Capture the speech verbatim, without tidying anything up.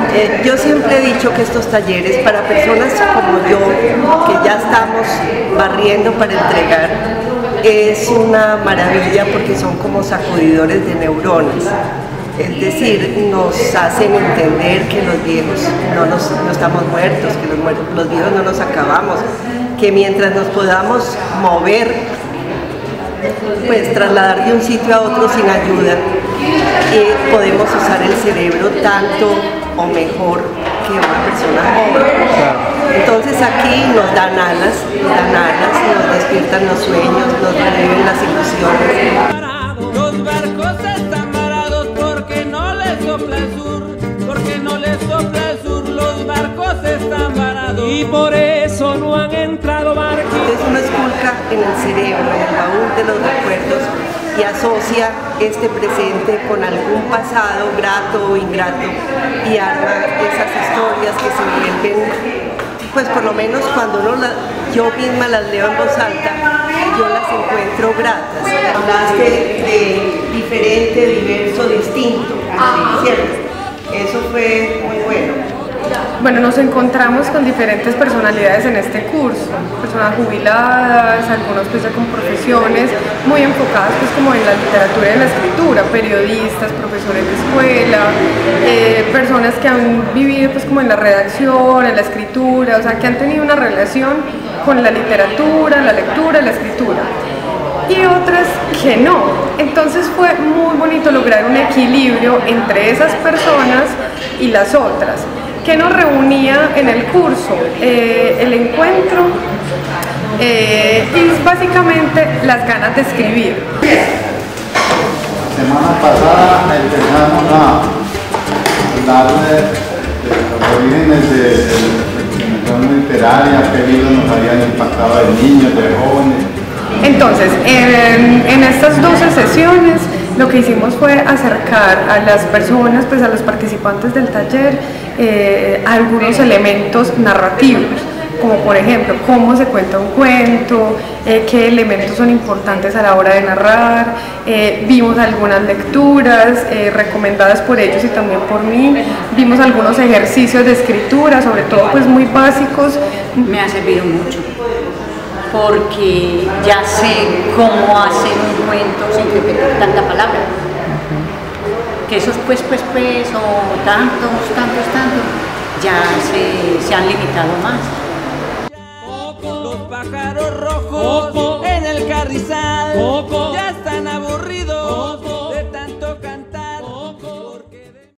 Eh, yo siempre he dicho que estos talleres para personas como yo, que ya estamos barriendo para entregar, es una maravilla porque son como sacudidores de neuronas. Es decir, nos hacen entender que los viejos no, nos, no estamos muertos, que los, muertos, los viejos no nos acabamos, que mientras nos podamos mover, pues trasladar de un sitio a otro sin ayuda, eh, podemos usar el cerebro tanto o mejor que una persona joven. Entonces aquí nos dan alas, nos dan alas, nos despiertan los sueños, nos reviven las ilusiones. Los barcos están varados porque no les sopla el sur, porque no les sopla el sur, los barcos están varados. Y por eso no han entrado barcos. Entonces uno esculca en el cerebro, en el baúl de los recuerdos, y asocia este presente con algún pasado grato o ingrato y arma esas historias que se vuelven, pues por lo menos cuando uno la, yo misma las leo en voz alta, yo las encuentro gratas. Hablaste de diferente, diverso, distinto, ¿cierto? Eso fue muy bueno. Bueno, nos encontramos con diferentes personalidades en este curso, personas jubiladas, algunos pues ya con profesiones muy enfocadas pues como en la literatura y en la escritura, periodistas, profesores de escuela, eh, personas que han vivido pues como en la redacción, en la escritura, o sea que han tenido una relación con la literatura, la lectura, la escritura. Y otras que no. Entonces fue muy bonito lograr un equilibrio entre esas personas y las otras. ¿Qué nos reunía en el curso? Eh, el encuentro eh, y básicamente las ganas de escribir. La semana pasada empezamos a hablar de, de los orígenes de, de la expresión literaria, qué libros nos habían impactado de niños, de jóvenes. Entonces, en, en estas doce sesiones lo que hicimos fue acercar a las personas, pues a los participantes del taller, eh, algunos elementos narrativos, como por ejemplo cómo se cuenta un cuento, eh, qué elementos son importantes a la hora de narrar, eh, vimos algunas lecturas eh, recomendadas por ellos y también por mí, vimos algunos ejercicios de escritura, sobre todo pues muy básicos. Me ha servido mucho, porque ya sé cómo hacer un cuento sin repetir tanta palabra. Que esos pues, pues, pues, o tantos, tantos, tantos, ya se, se han limitado más. Los pájaros rojos en el carrizal ya están.